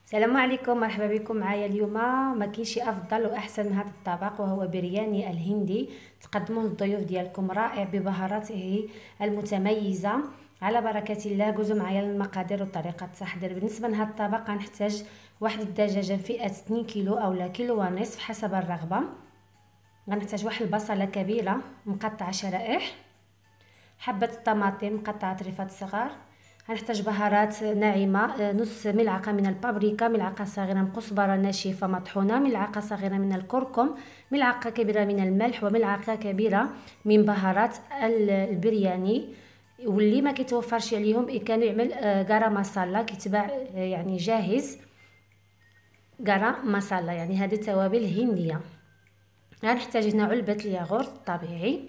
السلام عليكم، مرحبا بكم معايا اليوم. ما كاينش افضل واحسن من هذا الطبق، وهو برياني الهندي. تقدموه للضيوف ديالكم رائع ببهاراته المتميزه. على بركه الله. جوزوا معايا المقادير وطريقه التحضير. بالنسبه لهذا الطبق غنحتاج واحد الدجاجه فئه 2 كيلو اولا كيلو ونصف حسب الرغبه. غنحتاج واحد البصله كبيره مقطعه شرائح، حبه الطماطم مقطعه طريفات صغار. غنحتاج بهارات ناعمه، نص ملعقه من البابريكا، ملعقه صغيره من كزبره ناشفه مطحونه، ملعقه صغيره من الكركم، ملعقه كبيره من الملح، وملعقه كبيره من بهارات البرياني. واللي ما كيتوفرش عليهم كان يعمل غرام مسالا كيتباع يعني جاهز. غرام مسالا يعني هذه توابل هنديه. غنحتاج هنا علبه الياغورت الطبيعي.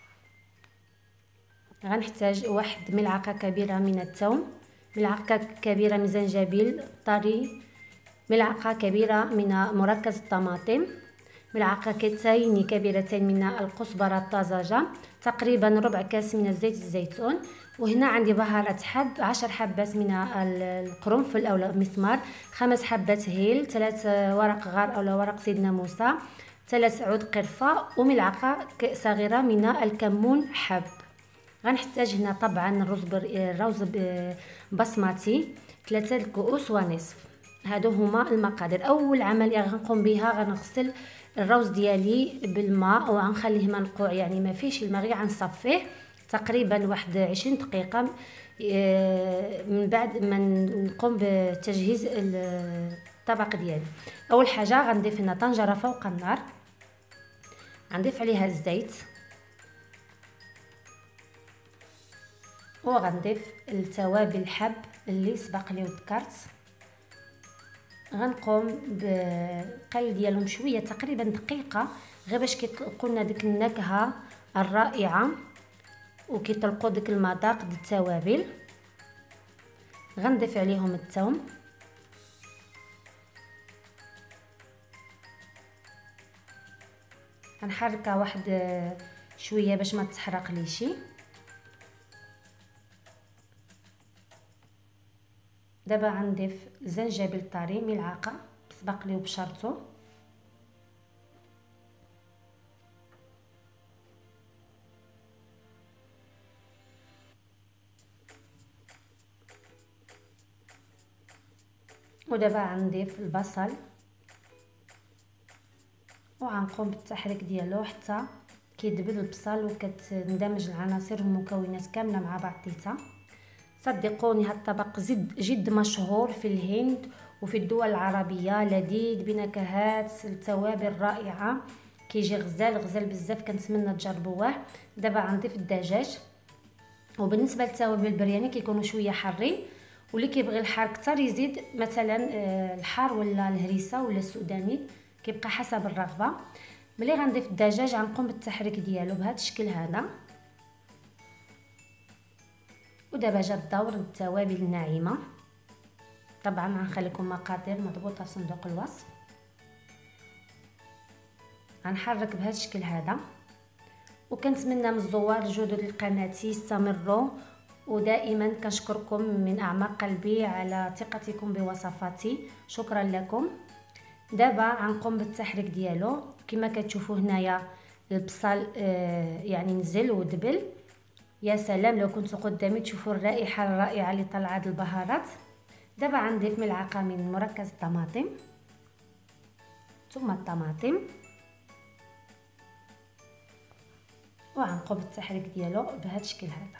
غنحتاج واحد ملعقه كبيره من الثوم، ملعقه كبيره من زنجبيل طري، ملعقه كبيره من مركز الطماطم، ملعقتين كبيرتين من الكزبره الطازجه، تقريبا ربع كاس من زيت الزيتون. وهنا عندي بهارات حب 10 حبات من القرنفل او المثمار، 5 حبات هيل، 3 ورق غار او ورق سيدنا موسى، 3 عود قرفه، وملعقه صغيره من الكمون حب. غنحتاج هنا طبعا الرز بسمتي 3 كؤوس ونصف. هادو هما المقادير. اول عمليه غنقوم بها غنغسل الروز ديالي بالماء وغنخليه منقوع، يعني ما فيش الماء، غير غنصفيه تقريبا واحد 20 دقيقه. من بعد ما نقوم بتجهيز الطبق ديالي، اول حاجه غنضيف هنا طنجره فوق النار، غنضيف عليها الزيت، وغنضيف التوابل الحب اللي سبق لي وذكرت. غنقوم بقل ديالهم شويه تقريبا دقيقه، غير باش كيطلقوا لنا ديك النكهه الرائعه وكيطلقوا ديك المذاق ديال التوابل. غنضيف عليهم الثوم، غنحركها واحد شويه باش ما تحرق ليشي. دابا غنضيف زنجبيل طري ملعقه سبق لي وبشرته، ودابا غنضيف البصل وغنقوم بالتحريك ديالو حتى كيدبل البصل وكتندمج العناصر والمكونات كامله مع بعضيتها. صدقوني هاد الطبق جد مشهور في الهند وفي الدول العربيه، لذيذ بنكهات التوابل رائعه، كيجي غزال غزال بزاف، كنتمنى تجربوه. دابا غنضيف الدجاج. وبالنسبه للتوابل البرياني كيكونوا شويه حارين، واللي كيبغي الحار كتر يزيد مثلا الحار ولا الهريسه ولا السوداني، كيبقى حسب الرغبه. ملي غنضيف الدجاج غنقوم بالتحريك ديالو بهذا الشكل هذا. ودابا جا الدور التوابل الناعمه، طبعا غنخليكم مقادير مضبوطه في صندوق الوصف. غنحرك بهذا الشكل هذا، وكنتمنى من الزوار الجدد لقناتي يستمروا، ودائما كنشكركم من اعماق قلبي على ثقتكم بوصفاتي، شكرا لكم. دابا غنقوم بالتحريك ديالو. كما كتشوفوا هنايا البصل يعني نزل ودبل. يا سلام لو كنتوا قدامي تشوفوا الرائحه الرائعه اللي طلعت البهارات. دابا غنضيف ملعقه من مركز الطماطم، ثم الطماطم، وغنقوم بالتحريك ديالو بهذا الشكل هذا.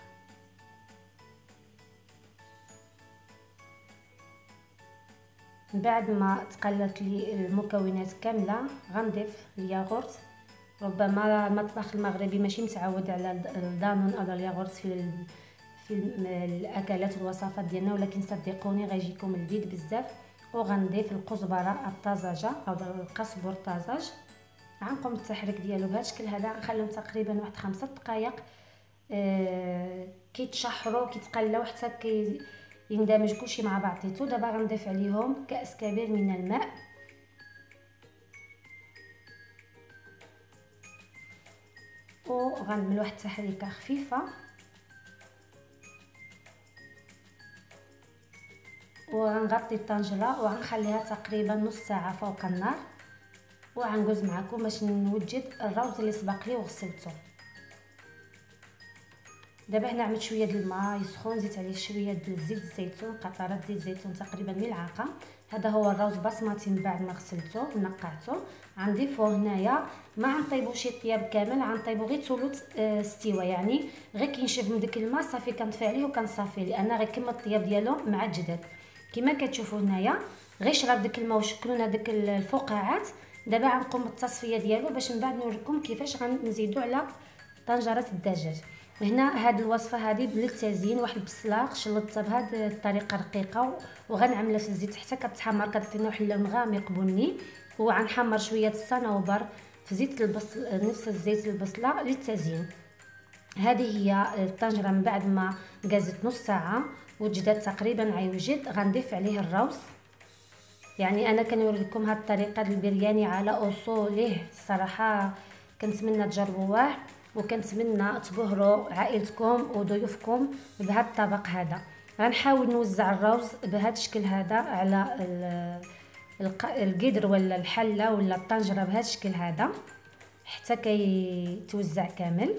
من بعد ما تقلت لي المكونات كامله غنضيف الياغورت. ربما المطبخ المغربي ماشي متعود على الدانون او الياغورت في الاكلات والوصفات ديالنا، ولكن صدقوني غيجيكم لذيذ بزاف. وغنضيف الكزبره الطازجه او القزبر الطازج. غنقوم بالتحريك ديالو بهذا الشكل هذا. غنخليهم تقريبا واحد 5 دقائق كيتشحروا كيتقلاو حتى يندمج كلشي مع بعضيتو. دابا غنضيف عليهم كأس كبير من الماء، وغنعمل واحد التحريكه خفيفه. وغنغطي الطنجره وغنخليها تقريبا نص ساعه فوق النار، وغنجوز معكم باش نوجد الروز اللي سبق لي وغسلته. دابا هنا عملت شويه د الماء يسخن، زيت عليه شويه د زيت الزيتون، قطرات زيت الزيتون تقريبا ملعقه. هذا هو الروز بسمتي من بعد ما غسلته ونقعته. غنضيفوه هنايا، ما غنطيبو شي طياب كامل، غنطيبو غير ثلث استوى، يعني غير كينشف من داك الماء صافي كنطفي عليه وكنصافيه، لان غير كما الطياب ديالو معجدات كما كتشوفوا هنايا. غير شرب داك الماء وشكلوا لنا داك الفقاعات. دابا غنقوم بالتصفيه ديالو باش من بعد نوريكم كيفاش غنزيدو على طنجره الدجاج. هنا هاد الوصفه هذه للتزيين، واحد البصله شلطتها بهذه الطريقه رقيقه وغنعملها في الزيت حتى كتحمر، كتعطينا واحد اللون غامق بني. وغنحمر شويه الصنوبر في زيت البصل، نفس الزيت البصله للتزيين. هذه هي الطنجره من بعد ما غازت نص ساعه وجدت تقريبا عيوجد. غنضيف عليه الروز، يعني انا كنوري لكم هاد الطريقه البرياني على اصوله. الصراحه كنتمنى تجربوه، وكنتمنى تبهروا عائلتكم وضيوفكم بهذا الطبق هذا. غنحاول نوزع الروز بهذا الشكل هذا على القدر ولا الحله ولا الطنجره بهذا الشكل هذا حتى كيتوزع كامل.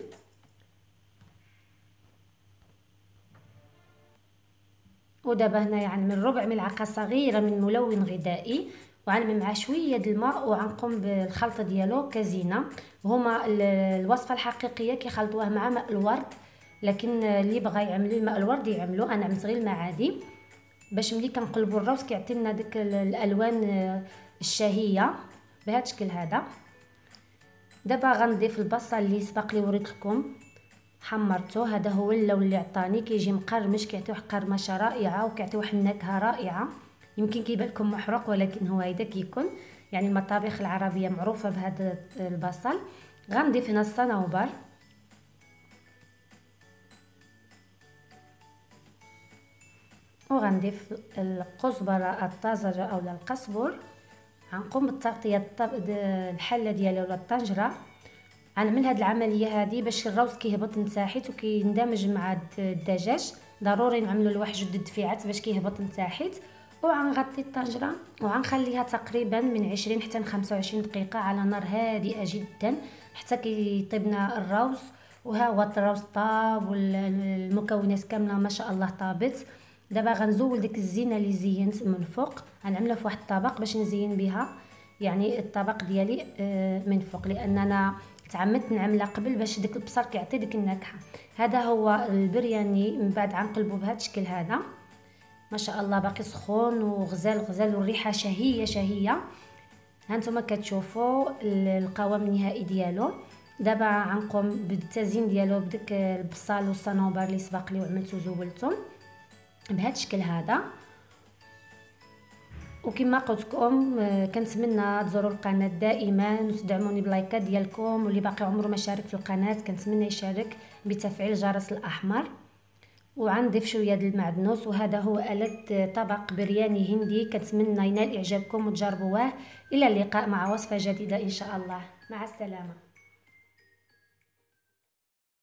ودابا هنايا غنعمل ربع ملعقه صغيره من ملون غذائي، وغنعمل معاه شويه د الماء، وغنقوم بالخلط ديالو كزينه. هما الوصفه الحقيقيه كيخلطوها مع ماء الورد، لكن اللي بغى يعملوا ماء الورد يعملوا، انا عملت غير الماء عادي باش ملي كنقلبوا الروز كيعطي لنا داك الالوان الشهيه بهذا الشكل هذا. دابا غنضيف البصل اللي سبق لي وريت لكم حمرته، هذا هو اللون اللي عطاني، كيجي مقرمش، كيعطي واحد قرمشه رائعه وكيعطي واحد النكهه رائعه. يمكن كيبان لكم محروق ولكن هو هيدا كيكون، يعني المطابخ العربيه معروفه بهذا البصل. غنضيف هنا الصنوبر، وغنضيف الكزبره الطازجه اولا القزبر. غنقوم بالتغطيه الحله ديالي ولا الطنجره. غنعمل هاد العمليه هذه باش الروز كيهبط لتحت وكيندمج مع الدجاج. ضروري نعملوا لواحد جوج دفيعات باش كيهبط لتحت. وغنغطي الطنجره وغنخليها تقريبا من 20 حتى 25 دقيقه على نار هادئه جدا حتى كيطيبنا الروز. وها هو الروز طاب والمكونات كامله ما شاء الله طابت. دابا غنزول ديك الزينه اللي زينت من فوق، غنعملها في واحد الطبق باش نزين بها يعني الطبق ديالي من فوق، لان انا تعمدت نعملها قبل باش داك البصل كيعطي ديك النكهه. هذا هو البرياني من بعد غنقلبوا بهذا الشكل هذا. ما شاء الله باقي سخون وغزال غزال والريحه شهيه شهيه. هانتوما كتشوفوا القوام النهائي ديالو. دابا غنقوم بالتزيين ديالو بداك البصل والصنوبر اللي سبق لي وعملته زولته بهذا الشكل هذا. وكما قلت لكم كنتمنى تزوروا القناه دائما وتدعموني بلايكات ديالكم، واللي باقي عمره ما شارك في القناه كنتمنى يشارك بتفعيل الجرس الاحمر. وغنضيف شويه د المعدنوس. وهذا هو آلة طبق برياني هندي، كنتمنى ينال اعجابكم وتجربوه. الى اللقاء مع وصفه جديده ان شاء الله، مع السلامه.